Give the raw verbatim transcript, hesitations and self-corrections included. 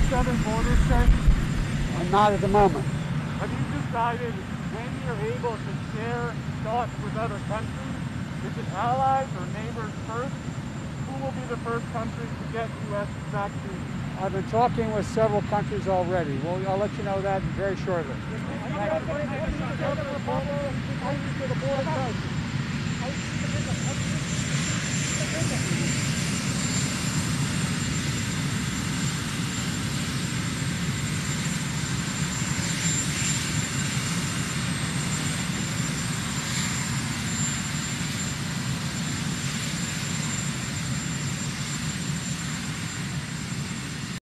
southern border safe? Uh, not at the moment. Have you decided when you're able to share shots with other countries? Is it allies or neighbors first? Who will be the first country to get U S vaccines? I've been talking with several countries already. Well, I'll let you know that very shortly. Thank you.